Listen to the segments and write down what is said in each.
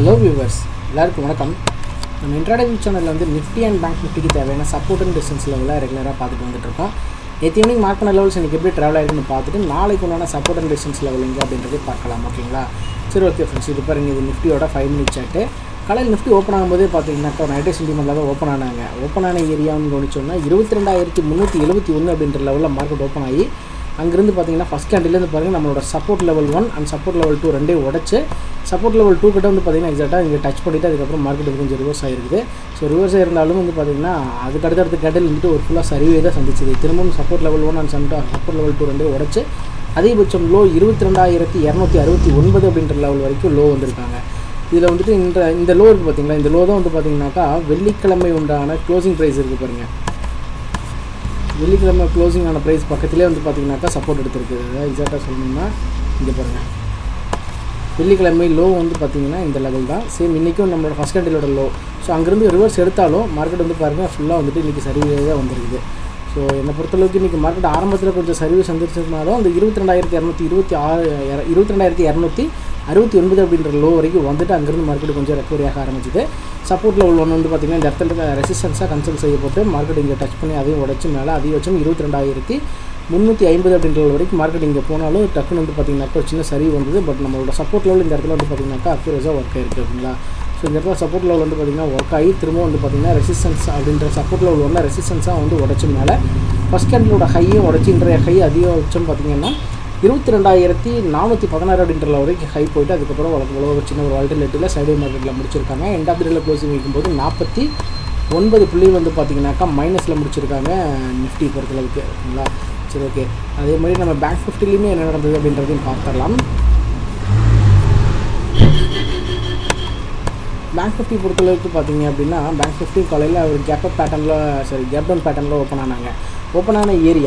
Hello viewers, எல்லாருக்கும் வணக்கம். நம்ம இன்ட்ராடே சேனலில் வந்து நிஃப்டி அண்ட் பேங்க் நிஃப்டிக்கு தேவையான சப்போர்ட் அண்ட் டிஸ்டன்ஸ் லெவலில் ரெகுலராக பார்த்துட்டு வந்துட்டுருக்கோம். நேற்று ஈவினிங் மார்க் பண்ண லெவல்ஸ் இன்றைக்கி எப்படி ட்ராவல் ஆகிருக்குன்னு பார்த்துட்டு நாளைக்கு உண்டான சப்போர்ட் அண்ட் டிஸ்டன்ஸ் லெவல் எங்கே அப்படின்றதே பார்க்கலாம். ஓகேங்களா? சரி, ஓகே ஃப்ரெண்ட்ஸ், இது பாருங்க, இது நிஃப்டியோட 5 மினிட் சார்ட்டு. காலையில் நிஃப்டி ஓப்பன் ஆகும்போதே பார்த்தீங்கன்னாக்கா நைட்டு சென்டிமெண்ட்டில் தான் ஓப்பன் ஆனாங்க. ஓப்பன் ஆன ஏரியான்னு கவனிச்சோன்னா 22,371 அப்படின்ற லெவலில் மார்க்கெட் ஓப்பன் ஆகி அங்கேருந்து பார்த்தீங்கன்னா ஃபஸ்ட் கேண்டிலேருந்து பாருங்கள் நம்மளோட support level 1 and support level 2 ரெண்டே உடச்சு சப்போர்ட் லெவல் 2 கிட்ட வந்து பார்த்தீங்கன்னா எக்ஸாக்டாக இங்கே டச் பண்ணிவிட்டு அதுக்கப்புறம் மார்க்கெட் கொஞ்சம் ரிவர்ஸ் ஆகிருக்குது. ஸோ ரிவர்ஸ் இருந்தாலும் வந்து பார்த்தீங்கன்னா அதுக்கு அடுத்த கேண்டில் வந்துட்டு ஒரு ஃபுல்லாக சரிவே தான் சந்திச்சுது. திரும்பவும் support level 1 and support level 2 ரெண்டே உடச்சு அதிகபட்சம் லோ 22,269 அப்படின்ற லெவல் வரைக்கும் லோ வந்திருக்காங்க. இதில் வந்துட்டு இந்த லோ இருக்குது பார்த்தீங்களா, இந்த லோ தான் வந்து பார்த்தீங்கன்னாக்கா வெள்ளிக்கிழமை உண்டான க்ளோசிங் ப்ரைஸ் இருக்குது பாருங்கள். வெள்ளிக்கிழமை க்ளோசிங் ஆன ப்ரைஸ் பக்கத்திலே வந்து பார்த்தீங்கன்னாக்கா சப்போர்ட் எடுத்துருக்கு. அதாவது எக்ஸாக்டாக சொல்லணும்னா இங்கே பாருங்கள், வெள்ளிக்கிழமை லோ வந்து பார்த்தீங்கன்னா இந்த லெவல் தான். சேம் இன்றைக்கும் நம்மளோட ஃபஸ்ட் கேண்டிலோட லோ. ஸோ அங்கேருந்து ரிவர்ஸ் எடுத்தாலும் மார்க்கெட் வந்து பாருங்கள் ஃபுல்லாக வந்துட்டு இன்றைக்கி சரிவே தான் வந்துருக்குது. ஸோ என்னை பொறுத்தளவுக்கு இன்றைக்கி மார்க்கெட் ஆரம்பத்தில் கொஞ்சம் சர்வீஸ் வந்துருச்சுனாலும் அந்த 22,269 அப்படின்ற லோ வரைக்கும் வந்துட்டு அங்கேருந்து மார்க்கெட் கொஞ்சம் ரெக்கவரி ஆக ஆரம்பிச்சிது. சப்போர்ட் லெவல் 1 வந்து பார்த்திங்கன்னா இந்த இடத்துல ரெசிஸ்டன்ஸாக கன்சல்ட் செய்யப்பட்டு மார்க்கெட் இங்கே டச் பண்ணி அதையும் உடச்சி மேலே அதிகபட்சம் 22,350 அப்படின்ற லெவல் வரைக்கும் மார்க்கெட் இங்கே போனாலும் டக்குன்னு வந்து பார்த்திங்கனாக்கா ஒரு சின்ன சரி வந்தது. பட் நம்மளோட சப்போர்ட் லெவல் இந்த இடத்துல வந்து பார்த்திங்கனாக்கா அக்யூரஸாக ஒர்க் ஆகிருக்கு. அப்படிங்களா? ஸோ இந்த இடத்துல சப்போர்ட் லெவல் வந்து பார்த்திங்கன்னா ஒர்க் ஆகி திரும்ப வந்து பார்த்திங்கன்னா ரெசிஸ்டன்ஸ் அப்படின்ற சப்போர்ட் லெவல் 1 ரெசிஸ்டன்ஸாக வந்து உடச்சி மேலே ஃபஸ்ட் கேண்டிலோட ஹையும் உடச்சி இன்றைய ஹை அதிகபட்சம் பார்த்திங்கன்னா 22,416 அப்படின்ற லெவல் வரைக்கும் ஹை போய்ட்டு அதுக்கப்புறம் ஒரு சின்ன ஒரு வால்டிலேட்டில் சைடு மார்க்கெட்டில் முடிச்சிருக்காங்க. எண்ட் ஆஃப் தி டேல க்ளோசிங் வைக்கும்போது 49 புள்ளி வந்து பார்த்திங்கனாக்கா மைனஸில் முடிச்சிருக்காங்க நிஃப்டி பொறுத்தளவுக்கு. ஓகேங்களா? சரி, ஓகே. அதே மாதிரி நம்ம பேங்க் நிஃப்டிலையுமே என்ன நடந்தது அப்படின்றதையும் பார்த்துடலாம். பேங்க் நிஃப்டி பொறுத்தளவுக்கு பார்த்தீங்க அப்படின்னா பேங்க் நிஃப்டி காலையில் ஒரு கேப் டவுன் பேட்டர்னில் ஓப்பன் ஆனாங்க. ஓப்பன் ஆன ஏரியா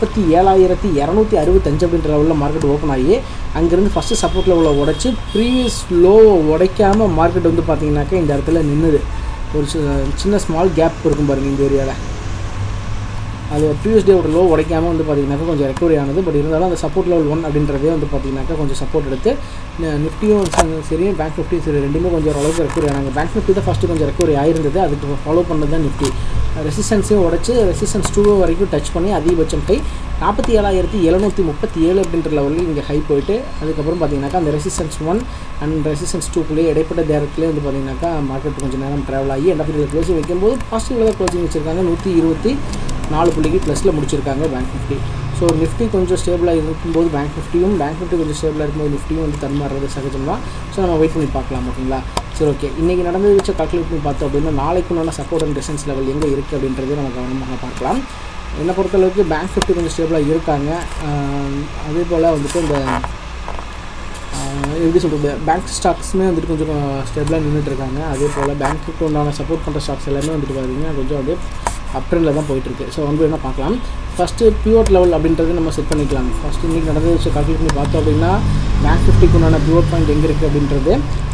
47,265 அப்படின்ற லெவலில் மார்க்கெட் ஓப்பன் ஆகி அங்கேருந்து ஃபஸ்ட்டு சப்போர்ட் லெவலில் உடச்சி ப்ரீவியஸ் லோவை உடைக்காமல் மார்க்கெட் வந்து பார்த்திங்கனாக்கா இந்த இடத்துல நின்றுது. ஒரு சின்ன ஸ்மால் கேப் இருக்கும் பாருங்கள் இந்த ஏரியாவில். அது ப்ரீவியஸ் டேவோட லோ உடைக்காமல் வந்து பார்த்திங்கனாக்கா கொஞ்சம் ரெக்கவரி ஆனது. பட் இருந்தாலும் அந்த சப்போர்ட் லெவல் 1 அப்படின்றதே வந்து பார்த்திங்கனாக்கா கொஞ்சம் சப்போர்ட் எடுத்து நிஃப்டியும் சரி பேங்க் நிஃப்டியும் சரி ரெண்டுமே கொஞ்சம் ஓரளவுக்கு ரெக்கவரி ஆனாங்க. பேங்க் நிஃப்டி தான் ஃபஸ்ட்டு கொஞ்சம் ரெக்கவரி ஆயிருந்தது. அதுக்கு ஃபாலோ பண்ணது தான் நிஃப்டி. ரெசிஸ்டன்ஸையும் உடச்சி ரெசிஸ்டன்ஸ் 2 வரைக்கும் டச் பண்ணி அதிகபட்சம் ஹை 47,737 அப்படின்ற லெவலில் இங்கே ஹை போயிட்டு அதுக்கப்புறம் பார்த்திங்கனாக்கா அந்த ரெசிஸ்டன்ஸ் 1 அண்ட் ரெசிஸ்டன்ஸ் 2 இடைப்பட்ட நேரத்துலேயே வந்து பார்த்திங்கனாக்கா மார்க்கெட் கொஞ்சம் நேரம் ட்ராவல் ஆகி end of the day closing வைக்கும்போது பாசிட்டிவில் தான் க்ளோசிங் வச்சுருக்காங்க. 124 புள்ளிக்கு ப்ளஸில் முடிச்சிருக்காங்க பேங்க் நிஃப்டி. ஸோ நிஃப்டி கொஞ்சம் ஸ்டேபிளாக இருக்கும்போது பேங்க் நிஃப்டி கொஞ்சம் ஸ்டேபிளாக இருக்கும்போது நிஃப்டியும் வந்து தன்மாறுறது சகஜம் தான். ஸோ நம்ம வெயிட் பண்ணி பார்க்கலாம். ஓகேங்களா? சரி, ஓகே. இன்றைக்கி நடந்தது வச்சு கால்குலேட் பண்ணி பார்த்தோம் அப்படின்னா நாளைக்குள்ளான சப்போர்ட் அண்ட் டிஸ்டன்ஸ் லெவல் எங்கே இருக்குது அப்படின்றத நம்ம கவனமாக பார்க்கலாம். என்னை பொறுத்தளவுக்கு பேங்க் நிஃப்டி கொஞ்சம் ஸ்டேபிளாக இருக்காங்க. அதே போல் வந்துட்டு இந்த எப்படி சொல்கிறது, பேங்க் ஸ்டாக்ஸுமே வந்துட்டு கொஞ்சம் ஸ்டேபிளாக நின்றுட்டுருக்காங்க. அதே போல் பேங்க்குக்கு உண்டான சப்போர்ட் பண்ணுற ஸ்டாக்ஸ் எல்லாமே வந்துட்டு பார்த்திங்கன்னா கொஞ்சம் வந்து அப் ட்ரெண்டில் தான் போயிட்டுருக்கு. ஸோ வந்து என்ன பார்க்கலாம், ஃபஸ்ட்டு பிவோட் லெவல் அப்படின்றது நம்ம செட் பண்ணிக்கலாம். ஃபஸ்ட்டு இன்றைக்கி நடந்தது வச்சு கால்குலேட் பண்ணி பார்த்தோம் அப்படின்னா பேங்க் நிஃப்டிக்கு உண்டான பிவோட் பாயிண்ட் எங்கே இருக்குது அப்படின்றது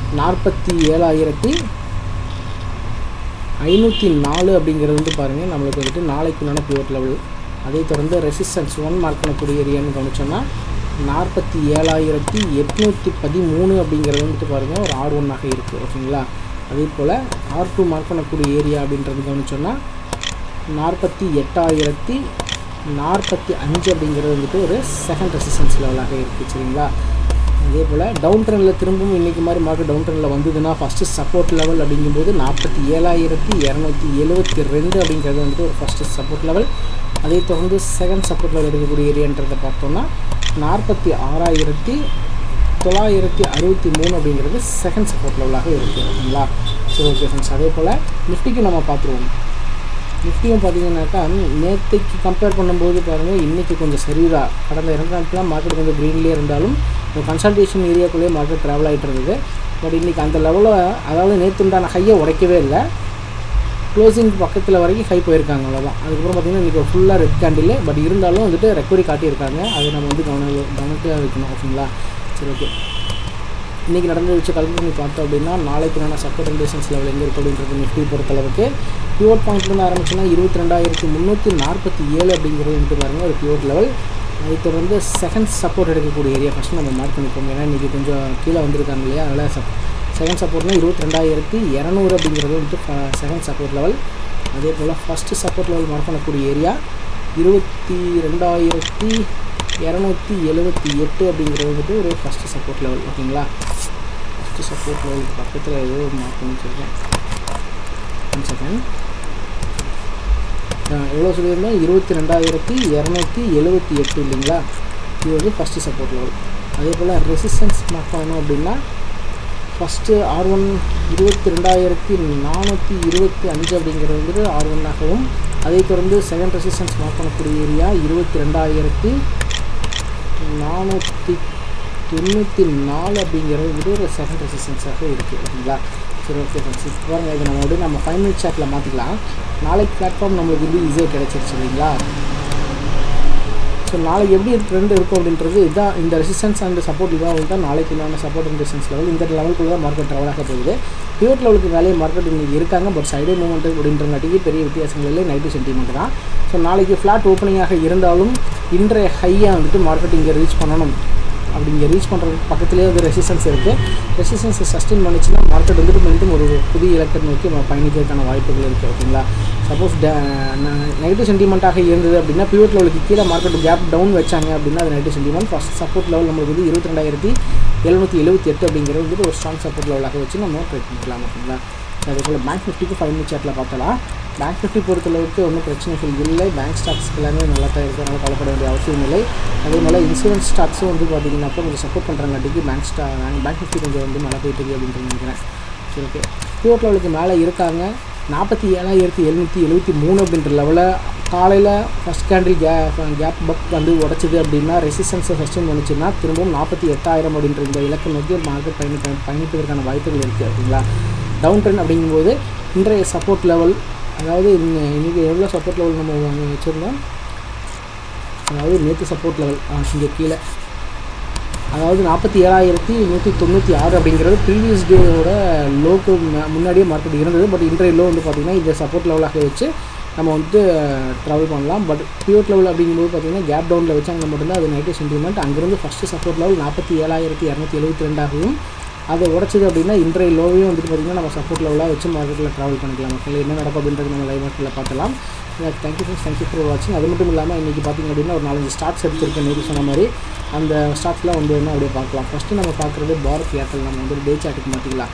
47,504 அப்படிங்கிறது வந்து பாருங்கள் நம்மளுக்கு வந்துட்டு நாளைக்கு உண்டான பிவோட் லெவல். அதை தொடர்ந்து ரெசிஸ்டன்ஸ் 1 மார்க் பண்ணக்கூடிய ஏரியான்னு கவனிச்சோன்னா 47,813 அப்படிங்கிறது வந்துட்டு பாருங்கள் ஒரு R1ஆக இருக்குது. ஓகேங்களா? அதே போல் R2 மார்க் பண்ணக்கூடிய ஏரியா அப்படின்றது கவனிச்சோன்னா 48,045 அப்படிங்கிறது வந்துட்டு ஒரு செகண்ட் ரெசிஸ்டன்ஸ் லெவலாக இருக்குது. சரிங்களா? அதே போல் டவுன் ட்ரெண்டில் திரும்பவும் இன்றைக்கி மாதிரி மார்க்கெட் டவுன் ட்ரெண்டில் வந்ததுன்னா ஃபஸ்ட்டு சப்போர்ட் லெவல் அப்படிங்கும்போது 47,272 அப்படிங்கிறது வந்துட்டு ஒரு ஃபஸ்ட்டு சப்போர்ட் லெவல். அதை தொடர்ந்து செகண்ட் சப்போர்ட் லெவல் எடுக்கக்கூடிய ஏரியான்றதை பார்த்தோம்னா 46,963 அப்படிங்கிறது செகண்ட் சப்போர்ட் லெவலாக இருக்குது. ஓகேங்களா? சரி, ஓகே ஃப்ரெண்ட்ஸ். அதே போல் நிஃப்டிக்கு நம்ம பார்த்துருவோம். நிஃப்டியும் பார்த்திங்கனாக்கா நேற்றுக்கு கம்பேர் பண்ணும்போது பாருங்கள் இன்றைக்கி கொஞ்சம் சரிதான். கடந்த 2 நாட்களாக மார்க்கெட் கொஞ்சம் க்ரீன்லேயே இருந்தாலும் கன்சல்டேஷன் ஏரியாக்குள்ளேயே மார்க்கெட் ட்ராவல் ஆகிட்டு இருந்தது. பட் இன்றைக்கி அந்த லெவலில் அதாவது நேற்றுண்டான ஹையை உடைக்கவே இல்லை. க்ளோசிங் பக்கத்தில் வரைக்கும் ஹை போயிருக்காங்க, அவ்வளோதான். அதுக்கப்புறம் பார்த்திங்கன்னா இன்றைக்கி ஃபுல்லாக ரெட் கேண்டில். பட் இருந்தாலும் வந்துட்டு ரெக்கவரி காட்டியிருக்காங்க. அதை நம்ம வந்து கவனத்தில் வைக்கணும். ஓகேங்களா? சரி, ஓகே. இன்றைக்கி நடந்து வச்சு கால்குலேட் பண்ணி பார்த்தோம் அப்படின்னா நாளைக்கு சப்போர்ட் அண்ட் டிஸ்டன்ஸ் லெவல் எங்கே இருக்குது அப்படின்றது நிஃப்டி பொறுத்தளவுக்கு பிவோட் பாயிண்ட்லேருந்து ஆரம்பிச்சுன்னா 22,347 அப்படிங்கிறது வந்துட்டு பாருங்கள் ஒரு பிவோட் லெவல். அதை தொடர்ந்து செகண்ட் சப்போர்ட் எடுக்கக்கூடிய ஏரியா ஃபஸ்ட்டு நம்ம மார்க் பண்ணிப்போம். ஏன்னா இன்றைக்கி கொஞ்சம் கீழே வந்திருக்காங்க இல்லையா, அதனால் செகண்ட் சப்போர்ட்னா 22,200 அப்படிங்கிறது வந்துட்டு செகண்ட் சப்போர்ட் லெவல். அதே போல் ஃபஸ்ட்டு சப்போர்ட் லெவல் மார்க் பண்ணக்கூடிய ஏரியா 22,278 அப்படிங்கிறது வந்துட்டு ஒரு ஃபஸ்ட்டு சப்போர்ட் லெவல். ஓகேங்களா, ஃபஸ்ட்டு சப்போர்ட் லெவலுக்கு பக்கத்தில் ஏதோ மார்க் பண்ணி வச்சுருக்கேன். 1 செகண்ட். எவ்வளோ சொல்லியிருந்தோம்? 22,278 இல்லைங்களா? இது வந்து ஃபஸ்ட்டு சப்போர்ட் லெவல். அதே போல் ரெசிஸ்டன்ஸ் மார்க் பண்ணணும் அப்படின்னா ஃபஸ்ட்டு R1 22,425 அப்படிங்கிறது வந்துட்டு R1 ஆகவும், அதை தொடர்ந்து செகண்ட் ரெசிஸ்டன்ஸ் மார்க் பண்ணக்கூடிய ஏரியா 22,494 அப்படிங்கிறது வந்துட்டு ஒரு செகண்ட் ரெசிஸ்டன்ஸாக இருக்குது. ஓகேங்களா, சரி ஓகே ஃப்ரெண்ட்ஸ். இப்போ பாருங்கள், இது நம்ம 5 மினிட் சார்ட்டில் மாற்றிக்கலாம். நாளைக்கு பிளாட்ஃபார்ம் நம்மளுக்கு எப்படி ஈஸியாக கிடச்சிருச்சு இல்லைங்களா? ஸோ நாளைக்கு எப்படி ட்ரெண்ட் இருக்கும் அப்படின்றது இதுதான். இந்த ரெசிஸ்டன்ஸ் அண்ட் சப்போர்ட் லெவல் தான் நாளைக்கு உண்டான சப்போர்ட் அண்ட் ரெசிஸ்டன்ஸ் லெவல். இந்த லெவலுக்குள்ள தான் மார்க்கெட் ட்ராவல் ஆக போகுது. பியூர் லெவலுக்கு வேலையை மார்க்கெட் இங்கே இருக்காங்க, பட் சைடே மூவ்மெண்ட் அப்படின்றங்காட்டிக்கு பெரிய வித்தியாசங்கள் இல்லை, நைட்டு சென்டிமெண்ட் தான். ஸோ நாளைக்கு ஃப்ளாட் ஓப்பனிங்காக இருந்தாலும் இன்றைய ஹையாக வந்துட்டு மார்க்கெட் இங்கே ரீச் பண்ணணும். அப்படி இங்கே ரீச் பண்ணுறதுக்கு பக்கத்துலேயே வந்து ரெசிஸ்டன்ஸ் இருக்குது. ரெசிஸ்டன்ஸை சஸ்டெயின் பண்ணிச்சுன்னா மார்க்கெட் வந்துட்டு மீண்டும் ஒரு புதிய இலக்கை நோக்கி பயணிக்கிறதுக்கான வாய்ப்புகள் இருக்குது. ஓகேங்களா, சப்போஸ் நெகட்டிவ் சென்டிமெண்ட்டாக இருந்தது அப்படின்னா பியூர் லெவலுக்கு கீழே மார்க்கெட் கேப் டவுன் வச்சாங்க அப்படின்னா அது negative sentiment. First support level நம்மளுக்கு வந்து 22,778 அப்படிங்கிறது வந்துட்டு ஒரு ஸ்ட்ராங் சப்போர்ட் லெவலாக வச்சு நம்ம ட்ரை பண்ணிக்கலாம். ஓகேங்களா, அதே போல் பேங்க் நிஃப்டிக்கு 5 மினிட் சார்ட்டில் பார்த்தலாம். பேங்க் நிஃப்டி பொறுத்தளவுக்கு ஒன்றும் பிரச்சனைகள் இல்லை. பேங்க் ஸ்டாக்ஸ் எல்லாமே நல்லா தான் இருக்குது, அதனால் கவலைப்பட வேண்டிய அவசியம் இல்லை. அதே போல் இன்சூரன்ஸ் ஸ்டாக்ஸும் வந்து பார்த்திங்கன்னாக்கா கொஞ்சம் சப்போர்ட் பண்ணுறாங்காட்டிக்கு பேங்க் நிஃப்டி கொஞ்சம் வந்து மேலே போயிட்டு இருக்குது அப்படின்னு நினைக்கிறேன். சரி ஓகே, பியூர் லெவலுக்கு மேலே இருக்காங்க. 47,773 அப்படின்ற லெவலில் காலையில் ஃபஸ்ட் கேண்டில் கேப் பக் வந்து உடச்சிது அப்படின்னா ரெசிஸ்டன்ஸை சஸ்டெயின் பண்ணிச்சுன்னா திரும்பவும் 48,000 அப்படின்ற இந்த இலக்கை நோக்கி மார்க்கெட் பயணிப்பதற்கான வாய்ப்புகள் இருக்குது. ஓகேங்களா, டவுன் ட்ரெண்ட் அப்படிங்கும்போது இன்றைய சப்போர்ட் லெவல், அதாவது இன்றைக்கி எவ்வளோ சப்போர்ட் லெவல் நம்ம வச்சுருந்தோம், அதாவது நேற்று சப்போர்ட் லெவல் இங்கே கீழே, அதாவது 47,196 அப்படிங்கிறது ப்ரீவியஸ் டேயோட லோக்கு முன்னாடியே மார்க்கெட் இருந்தது. பட் இன்றைய லோ வந்து பார்த்திங்கன்னா இந்த சப்போர்ட் லெவலாக வச்சு நம்ம வந்துட்டு ட்ராவல் பண்ணலாம். பட் பியூர் லெவல் அப்படிங்கும்போது பார்த்திங்கன்னா கேப் டவுனில் வச்சாங்க மட்டும்தான் அது நெகட்டிவ் சென்டிமெண்ட். அங்கேருந்து ஃபஸ்ட்டு சப்போர்ட் லெவல் 47,272 அதை உடச்சிது அப்படின்னா இன்றைய லோவையும் வந்துட்டு பார்த்திங்கன்னா நம்ம சப்போர்ட் லெவலாக வச்சு மார்க்கெட்டில் ட்ராவல் பண்ணிக்கலாம். மக்கள் என்ன நடக்கும் அப்படின்றது நம்ம லைவ் மார்க்கெட்டில் பார்க்கலாம். தேங்க்யூ ஃப்ரெண்ட்ஸ், தேங்க்யூ ஃபார் வாட்சிங். அது மட்டும் இல்லாமல் இன்றைக்கி பார்த்திங்க அப்படின்னா ஒரு 4-5 ஸ்டாக்ஸ் எடுத்துருக்கேன். நேற்று சொன்ன மாதிரி அந்த ஸ்டாக்ஸ்லாம் வந்து ஒன்று அப்படியே பார்க்கலாம். ஃபஸ்ட்டு நம்ம பார்க்குறது பாரத் ஏர்டெல். நம்ம வந்து டே சார்ட்டுக்கு மாற்றிக்கலாம்.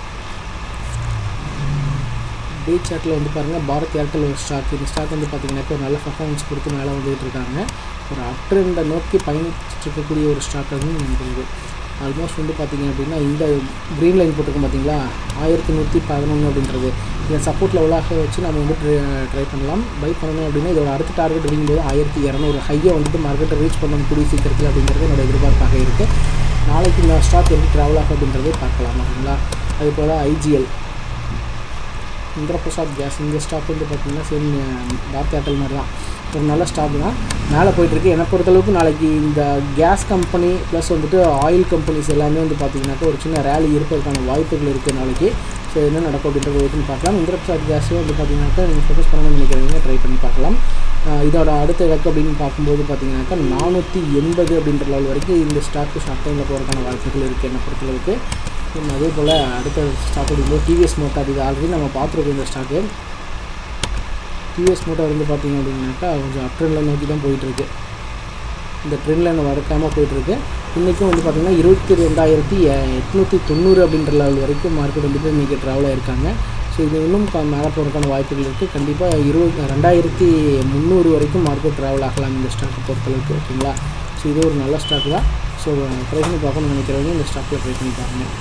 டே சார்ட்டில் வந்து பாருங்கள், பாரத் ஏர்டெல் ஒரு ஸ்டாக். இந்த ஸ்டாக் வந்து பார்த்திங்கனாக்கா ஒரு நல்ல பர்ஃபார்மன்ஸ் கொடுத்து மேலே வந்துகிட்டு இருக்காங்க. ஒரு அப்ட்ரெண்டை நோக்கி பயணிச்சுட்டு இருக்கக்கூடிய ஒரு ஸ்டாக் அதுவும் இருக்குது. ஆல்மோஸ்ட் வந்து பார்த்திங்க அப்படின்னா இந்த க்ரீன் லைன் போட்டிருக்கோம் பார்த்திங்களா, 1111 அப்படின்றது இதை சப்போர்ட் லெவலாக வச்சு நம்ம வந்து ட்ரை பண்ணலாம். பை பண்ணணும் அப்படின்னா இதோட அடுத்த டார்கெட் அப்படிங்கும்போது 1200 ஹையை வந்துட்டு மார்க்கெட்டை ரீச் பண்ணணும் கூடிய சீக்கிரத்தில் அப்படிங்கிறது என்னோட எதிர்பார்ப்பாக இருக்குது. நாளைக்கு இந்த ஸ்டாக் எப்படி ட்ராவல் ஆகும் அப்படின்றதே பார்க்கலாம். ஓகேங்களா, அதுபோல் IGL இந்திரபிரசாத் கேஸ், இந்த ஸ்டாக் வந்து பார்த்திங்கன்னா சேம் பாரத் ஏர்டெல் மாதிரி தான் ஒரு நல்ல ஸ்டாக் தான், மேலே போயிட்டுருக்கு. என்னை பொறுத்தளவுக்கு நாளைக்கு இந்த கேஸ் கம்பெனி ப்ளஸ் வந்துட்டு ஆயில் கம்பெனிஸ் எல்லாமே வந்து பார்த்திங்கனாக்கா ஒரு சின்ன ரேலி இருப்பதற்கான வாய்ப்புகள் இருக்குது நாளைக்கு. ஸோ என்ன நடக்கும் அப்படின்றத வெயிட்னு பார்க்கலாம். இந்திரபிரசாத் கேஸும் வந்து பார்த்திங்கனாக்கா நீங்கள் ஃபோக்கஸ் பண்ணணும்னு நினைக்கிறவங்க ட்ரை பண்ணி பார்க்கலாம். இதோட அடுத்த இலக்கு அப்படின்னு பார்க்கும்போது பார்த்திங்கனாக்கா 480 அப்படின்ற லெவல் வரைக்கும் இந்த ஸ்டாக்கு ஷார்ட் டைமில் போகிறதுக்கான வாய்ப்புகள் இருக்குது என்னை பொறுத்தளவுக்கு. அதே போல் அடுத்த ஸ்டாக் அப்படிங்கும்போது டிவிஎஸ் மோட்டார். இது ஆல்ரெடி நம்ம பார்த்துருக்கோம். இந்த ஸ்டாக்கு டிவிஎஸ் மோட்டார் வந்து பார்த்திங்க அப்படின்னாக்கா கொஞ்சம் அப் ட்ரெண்டில் நோக்கி தான் போயிட்டுருக்கு. இந்த ட்ரெண்டில் நம்ம வறுக்காமல் போயிட்டுருக்கு. இன்றைக்கும் வந்து பார்த்திங்கன்னா 22,890 அப்படின்ற லெவல் வரைக்கும் மார்க்கெட் வந்துட்டு இன்றைக்கி ட்ராவல் ஆகிருக்காங்க. ஸோ இது இன்னும் மேலே போகிறதுக்கான வாய்ப்புகள் இருக்குது. கண்டிப்பாக 22,300 வரைக்கும் மார்க்கெட் ட்ராவல் ஆகலாம் இந்த ஸ்டாக்கை பொறுத்தளவுக்கு. ஓகேங்களா, ஸோ இது ஒரு நல்ல ஸ்டாக் தான். ஸோ ட்ரை பண்ணி பார்க்கணும்னு நினைக்கிறவங்க இந்த ஸ்டாக்கில் ட்ரை பண்ணி பாருங்கள்.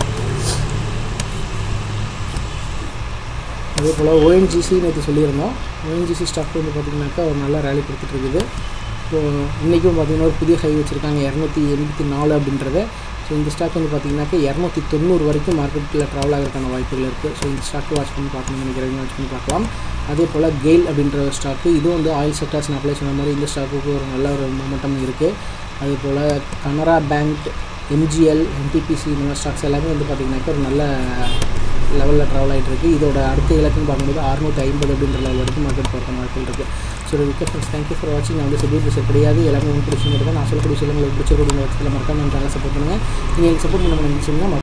அதே போல் ONGC நேற்று சொல்லியிருந்தோம். ONGC ஸ்டாக் வந்து பார்த்திங்கனாக்கா ஒரு நல்ல ரேலி கொடுத்துட்ருக்குது. ஸோ இன்றைக்கும் பார்த்திங்கன்னா ஒரு புதிய ஹை வச்சுருக்காங்க 284 அப்படின்றத. ஸோ இந்த ஸ்டாக் வந்து பார்த்திங்கனாக்கா 290 வரைக்கும் மார்க்கெட்டில் ட்ராவல் ஆகிறதுக்கான வாய்ப்புகள் இருக்குது. ஸோ இந்த ஸ்டாக்கு வாட்ச் பண்ணி பார்க்கணும்னு நினைக்கிறவங்க வாட்ச் பண்ணி பார்க்கலாம். அதே போல் கெயில் அப்படின்ற ஒரு ஸ்டாக்கு, இதுவும் வந்து ஆயில் செக்டர்ஸ் அப்ளை சொன்ன மாதிரி இந்த ஸ்டாக்குக்கு ஒரு நல்ல ஒரு மொமெண்டம் இருக்குது. அதே போல் கனரா பேங்க், MGL, NTPC இந்த மாதிரி ஸ்டாக்ஸ் எல்லாமே வந்து பார்த்திங்கனாக்கா ஒரு நல்ல லெவலில் ட்ராவல் ஆகிட்டு இருக்குது. இதோட அடுத்த இலக்குன்னு பார்க்கும்போது 650 அப்படின்ற லெவல் வரைக்கும் மார்க்கெட் போகிற வாய்ப்புகள் இருக்குது. So okay friends, thank you for வாட்சிங். நான் வந்து செடியூல் பேச கிடையாது, எல்லாமே உங்களுக்கு பிடிச்சிருந்தது தான். நான் சொல்லக்கூடிய விஷயம் உங்களுக்கு பிடிச்சிருக்கக்கூடிய பட்சத்தில் மறக்காம சேனலை சப்போர்ட் பண்ணுங்கள். நீங்கள் சப்போர்ட் பண்ண நினச்சிங்கன்னா